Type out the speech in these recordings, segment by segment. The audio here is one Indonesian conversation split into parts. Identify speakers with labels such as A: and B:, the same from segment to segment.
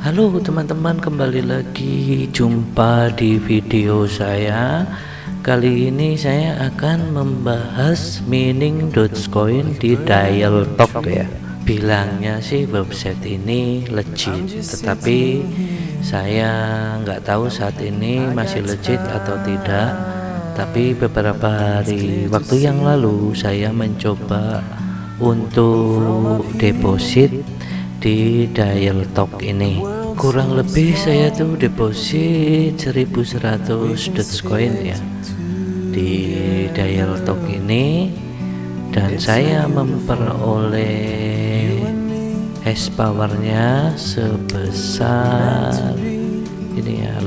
A: Halo teman-teman, kembali lagi jumpa di video saya. Kali ini saya akan membahas mining Dogecoin di Dialtalk ya. Bilangnya sih website ini legit, tetapi saya nggak tahu saat ini masih legit atau tidak. Tapi beberapa waktu yang lalu saya mencoba untuk deposit di Dialtalk ini. Kurang lebih saya tuh deposit 1100 Dogecoin ya di Dialtalk ini, dan saya memperoleh hash powernya sebesar ini ya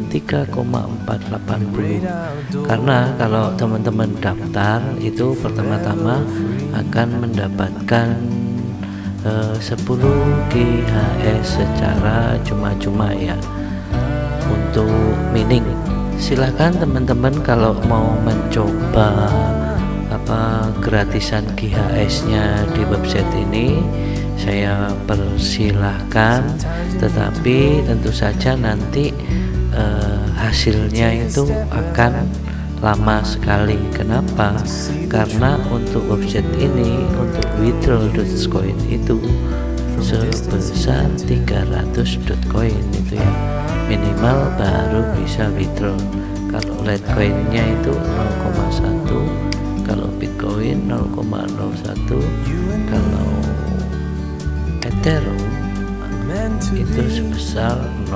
A: 83,480. Karena kalau teman-teman daftar itu pertama-tama akan mendapatkan 10 GHS secara cuma-cuma ya untuk mining. Silahkan teman-teman kalau mau mencoba gratisan GHS nya di website ini, saya persilahkan, tetapi tentu saja nanti hasilnya itu akan lama sekali. Kenapa? Karena untuk website ini untuk withdraw Dogecoin itu sebesar 300 Dogecoin itu ya minimal baru bisa withdraw. Kalau Litecoinnya itu 0,1, kalau Bitcoin 0,01, kalau Ethereum itu sebesar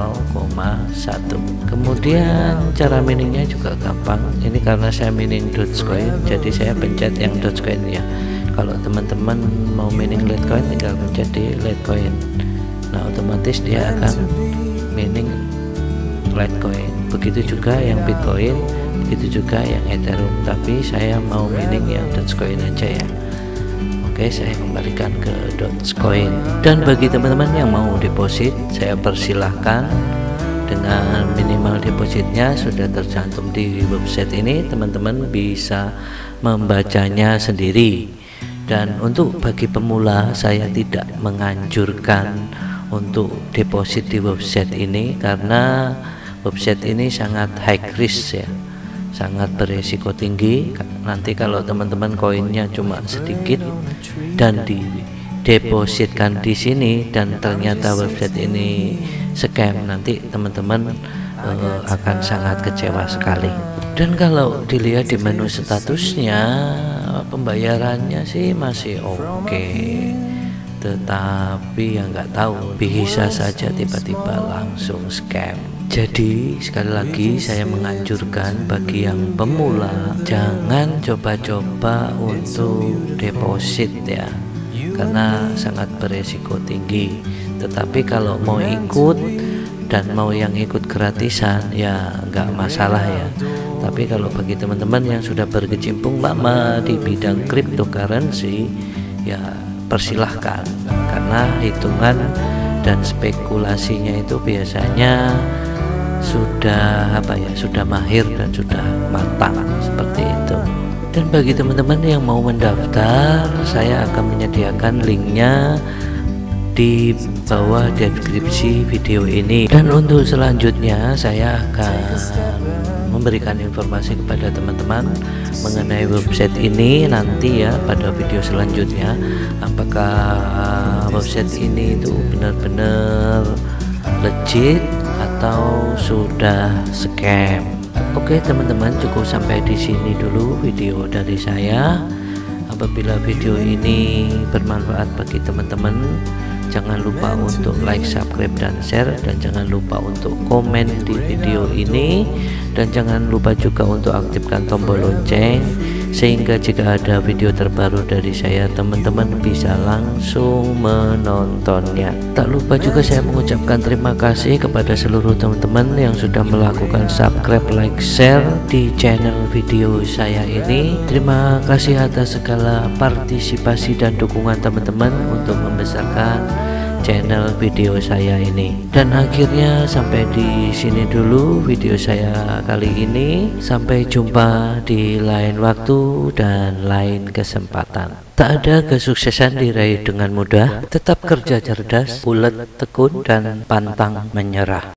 A: 0,1. Kemudian cara miningnya juga gampang. Ini karena saya mining Dogecoin, jadi saya pencet yang Dogecoin ya. Kalau teman-teman mau mining Litecoin tinggal pencet di Litecoin. Nah otomatis dia akan mining Litecoin. Begitu juga yang Bitcoin, begitu juga yang Ethereum. Tapi saya mau mining yang Dogecoin aja ya. Oke, saya kembalikan ke Dogecoin. Dan bagi teman-teman yang mau deposit, saya persilahkan dengan minimal depositnya sudah tercantum di website ini. Teman-teman bisa membacanya sendiri. Dan untuk bagi pemula, saya tidak menganjurkan untuk deposit di website ini karena website ini sangat high risk ya, sangat beresiko tinggi. Nanti kalau teman-teman koinnya cuma sedikit dan didepositkan di sini dan ternyata website ini scam, nanti teman-teman akan sangat kecewa sekali. Dan kalau dilihat di menu statusnya, pembayarannya sih masih oke, tetapi yang nggak tahu bisa saja tiba-tiba langsung scam. Jadi sekali lagi saya menganjurkan bagi yang pemula jangan coba-coba untuk deposit ya, karena sangat beresiko tinggi. Tetapi kalau mau ikut dan mau yang ikut gratisan ya nggak masalah ya. Tapi kalau bagi teman-teman yang sudah berkecimpung lama di bidang cryptocurrency ya persilahkan, karena hitungan dan spekulasinya itu biasanya sudah sudah mahir dan sudah matang seperti itu. Dan bagi teman-teman yang mau mendaftar, saya akan menyediakan linknya di bawah deskripsi video ini. Dan untuk selanjutnya saya akan memberikan informasi kepada teman-teman mengenai website ini nanti ya pada video selanjutnya, apakah website ini itu benar-benar legit atau sudah scam. Oke teman-teman, cukup sampai di sini dulu video dari saya. Apabila video ini bermanfaat bagi teman-teman, jangan lupa untuk like, subscribe, dan share, dan jangan lupa untuk komen di video ini, dan jangan lupa juga untuk aktifkan tombol lonceng sehingga jika ada video terbaru dari saya, teman-teman bisa langsung menontonnya. Tak lupa juga saya mengucapkan terima kasih kepada seluruh teman-teman yang sudah melakukan subscribe, like, share di channel video saya ini. Terima kasih atas segala partisipasi dan dukungan teman-teman untuk membesarkan channel video saya ini. Dan akhirnya sampai di sini dulu video saya kali ini. Sampai jumpa di lain waktu dan lain kesempatan. Tak ada kesuksesan diraih dengan mudah, tetap kerja cerdas, ulet, tekun, dan pantang menyerah.